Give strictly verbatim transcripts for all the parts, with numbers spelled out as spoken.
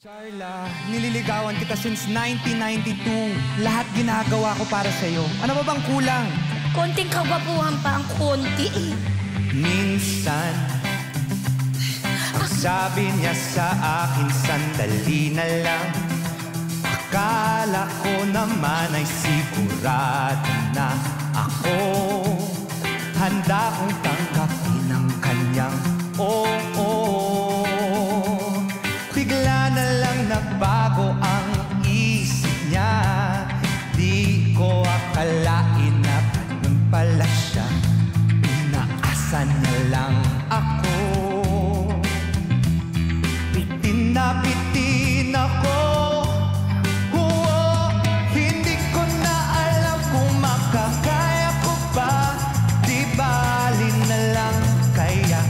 Charla, nililigawan kita since nineteen ninety-two. Lahat ginagawa ko para sa'yo. Ano ba bang kulang? Konting kagwapuhan pa ang konti. Minsan, ang sabi niya sa akin, sandali na lang. Akala ko naman ay sigurado na ako. Handa kong tanggapin ang kanyang oo. Oh, oh. Bigla na lang nagbago ang isip niya. Di ko akalain na ganun pala siya. Inaasa na lang ako. Bitin na bitin ako. Oo, hindi ko na alam kung makakaya ko ba. Di bali na lang kaya.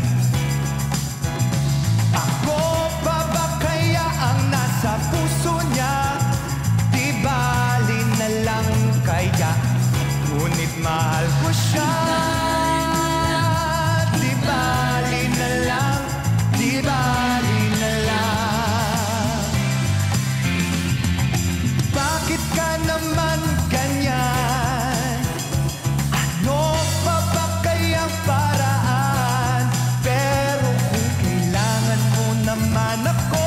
Ako pa ba kaya ang nasa puso niya? Di bali na lang kaya. Ngunit mahal ko siya. Di bali na lang, di bali na lang. Bakit ka naman ganyan? Ano pa ba kayang paraan? Pero kung kailangan mo naman ako,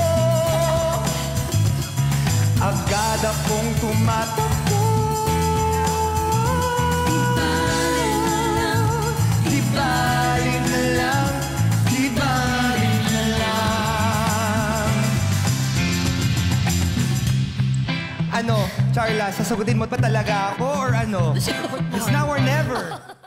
agad akong tumatakbo. Di bali na lang, di bali na lang. Ano, Charla, sasagutin mo pa talaga ako or ano? Sagot mo. It's now or never.